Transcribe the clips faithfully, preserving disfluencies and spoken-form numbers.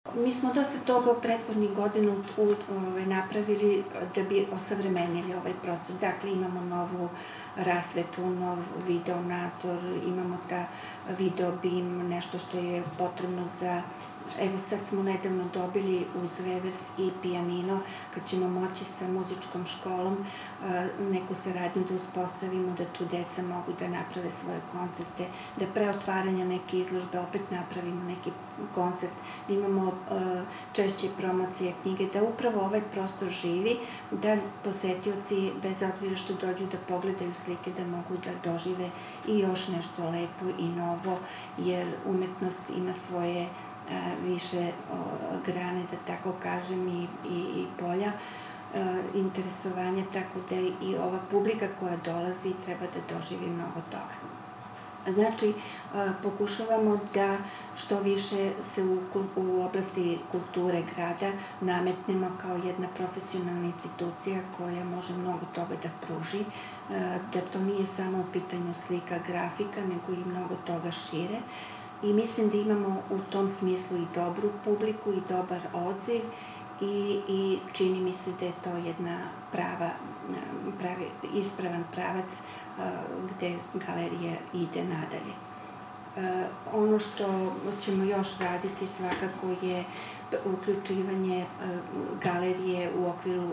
Mi smo dosta toga u prethodnih godinu napravili da bi osavremenili ovaj prostor. Dakle, imamo novu rasvetu, nov video nadzor, imamo ta video bim, nešto što je potrebno za... Evo sad smo nedavno dobili uz revers i pijanino, kad ćemo moći sa muzičkom školom neku saradnju da uspostavimo, da tu deca mogu da naprave svoje koncerte, da pre otvaranja neke izložbe opet napravimo neki koncert, da imamo češće promocije knjige, da upravo ovaj prostor živi, da posetioci, bez obzira što dođu da pogledaju slike, da mogu da dožive i još nešto lepo i novo, jer umetnost ima svoje više grane, da tako kažem, i polja interesovanja, tako da i ova publika koja dolazi treba da doživi mnogo toga. Znači, pokušavamo da što više se u oblasti kulture grada nametnemo kao jedna profesionalna institucija koja može mnogo toga da pruži, da to nije samo u pitanju slika, grafika, nego i mnogo toga šire. I mislim da imamo u tom smislu i dobru publiku i dobar odziv i čini mi se da je to jedna prava, ispravan pravac gde galerija ide nadalje. Ono što ćemo još raditi svakako je uključivanje galerije u okviru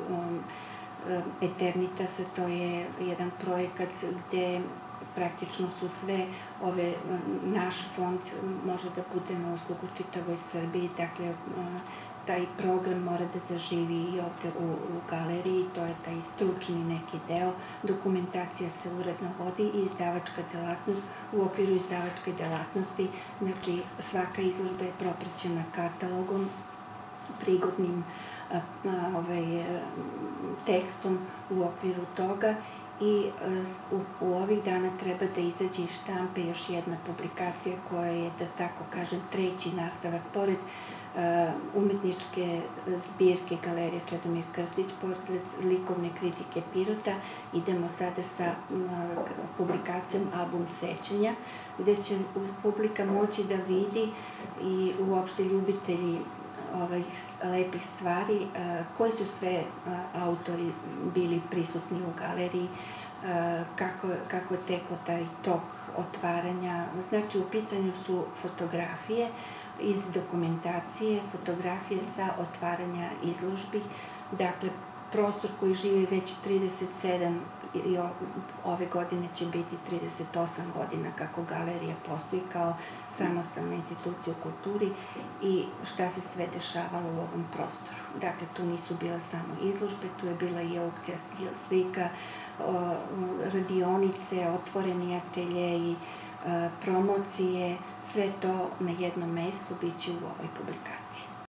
Eternitasa, to je jedan projekat gde praktično su sve ove, naš fond može da bude na uslugu čitavoj Srbiji, dakle, taj program mora da zaživi i ovde u galeriji, to je taj stručni neki deo, dokumentacija se uredno vodi i izdavačka delatnost, u okviru izdavačke delatnosti, znači svaka izložba je propraćena katalogom, prigodnim tekstom u okviru toga i u ovih dana treba da izađe iz štampe još jedna publikacija koja je, da tako kažem, treći nastavak, pored umetničke zbirke Galerije Čedomir Krstić, pored likovne kritike Pirota, idemo sada sa publikacijom Album sećanja, gde će publika moći da vidi i uopšte ljubitelji ovih lepih stvari, koji su sve autori bili prisutni u galeriji, kako je teko taj tok otvaranja. Znači, u pitanju su fotografije iz dokumentacije, fotografije sa otvaranja izložbi, dakle, prostor koji živi već trideset sedam i ove godine će biti trideset osam godina kako galerija postoji kao samostalna institucija u kulturi i šta se sve dešavalo u ovom prostoru. Dakle, tu nisu bila samo izložbe, tu je bila i aukcija slika, radionice, otvoreni atelje i promocije, sve to na jednom mestu biće u ovoj publikaciji.